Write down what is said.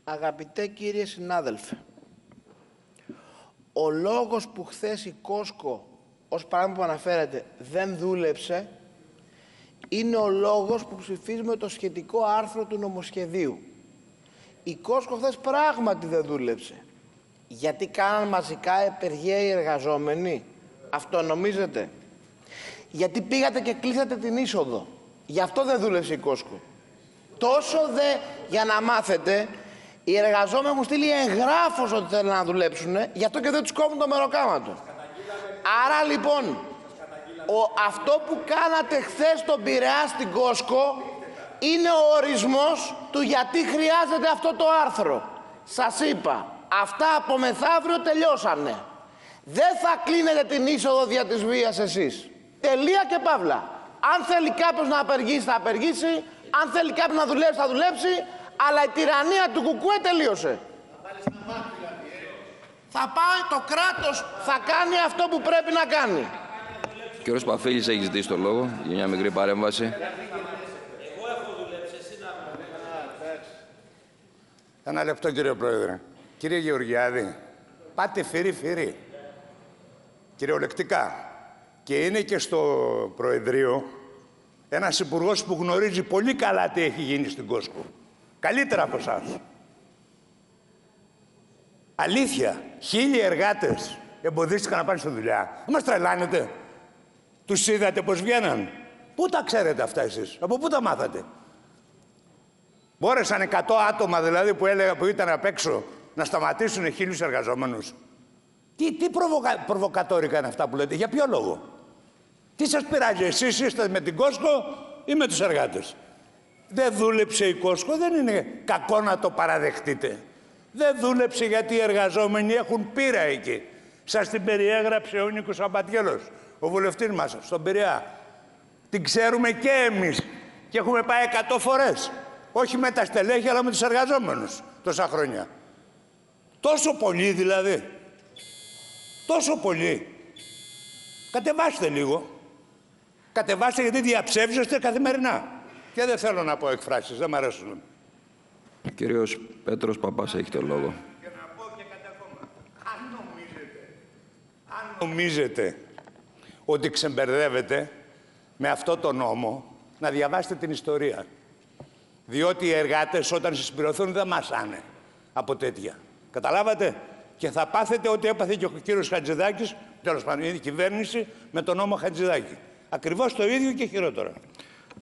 Αγαπητέ κύριε συνάδελφε, ο λόγος που χθες η Κόσκο, ως πράγμα που αναφέρεται, δεν δούλεψε, είναι ο λόγος που ψηφίζουμε το σχετικό άρθρο του νομοσχεδίου. Η Κόσκο χθες πράγματι δεν δούλεψε. Γιατί κάναν μαζικά επεργία οι εργαζόμενοι. Αυτό νομίζετε? Γιατί πήγατε και κλείσατε την είσοδο. Γι' αυτό δεν δούλεψε η Κόσκο. Τόσο δε, για να μάθετε, οι εργαζόμενοι μου στείλει εγγράφος ότι θέλουν να δουλέψουν, γι' αυτό και δεν τους κόβουν το μεροκάματο. Άρα λοιπόν, αυτό που κάνατε χθες στον Πειραιά στην Κόσκο είναι ο ορισμός του γιατί χρειάζεται αυτό το άρθρο. Σας είπα, αυτά από μεθαύριο τελειώσανε. Δεν θα κλείνετε την είσοδο δια της βίας εσείς. Τελεία και παύλα. Αν θέλει κάποιος να απεργήσει, θα απεργήσει. Αν θέλει κάποιος να δουλέψει, θα δουλέψει. Αλλά η τυραννία του Κουκουέ τελείωσε. Θα πάει το κράτος, θα κάνει αυτό που πρέπει να κάνει. Κύριος Παφίλης έχει ζητήσει το λόγο για μια μικρή παρέμβαση. Εγώ έχω δουλέψει, εσύ να Ένα λεπτό, κύριε Πρόεδρε. Κύριε Γεωργιάδη, πάτε φυρί-φυρί. Κυριολεκτικά. Και είναι και στο Προεδρείο ένας υπουργός που γνωρίζει πολύ καλά τι έχει γίνει στην Κόσκο. Καλύτερα από εσάς. Αλήθεια, 1000 εργάτες εμποδίστηκαν να πάνε στη δουλειά. Μας τρελάνετε. Τους είδατε πώς βγαίναν. Πού τα ξέρετε αυτά εσείς, από πού τα μάθατε? Μπόρεσαν 100 άτομα δηλαδή που ήταν απ' έξω να σταματήσουν 1000 εργαζόμενους. Τι προβοκατόρικα είναι αυτά που λέτε, για ποιο λόγο? Τι σας πειράζει, εσείς είστε με την Κόσκο ή με τους εργάτες? Δεν δούλεψε η Κόσκο, δεν είναι κακό να το παραδεχτείτε. Δεν δούλεψε γιατί οι εργαζόμενοι έχουν πείρα εκεί. Σας την περιέγραψε ο Νίκος Αμπατιέλος, ο βουλευτής μας, στον Πειραιά. Την ξέρουμε και εμείς και έχουμε πάει 100 φορές. Όχι με τα στελέχη, αλλά με τους εργαζόμενους τόσα χρόνια. Τόσο πολύ δηλαδή. Τόσο πολύ. Κατεβάστε λίγο. Κατεβάστε γιατί διαψεύζεστε καθημερινά. Και δεν θέλω να πω εκφράσεις, δεν μ' αρέσουν. Κύριος Πέτρος Παπάς έχει το λόγο. Και να πω και κάτι ακόμα. Αν νομίζετε ότι ξεμπερδεύετε με αυτό το νόμο, να διαβάσετε την ιστορία. Διότι οι εργάτες όταν συσπηρωθούν δεν μασάνε από τέτοια. Καταλάβατε? Και θα πάθετε ό,τι έπαθε και ο κύριος Χατζηδάκης, τέλος πάντων η κυβέρνηση, με τον νόμο Χατζηδάκη. Ακριβώς το ίδιο και χειρότερο.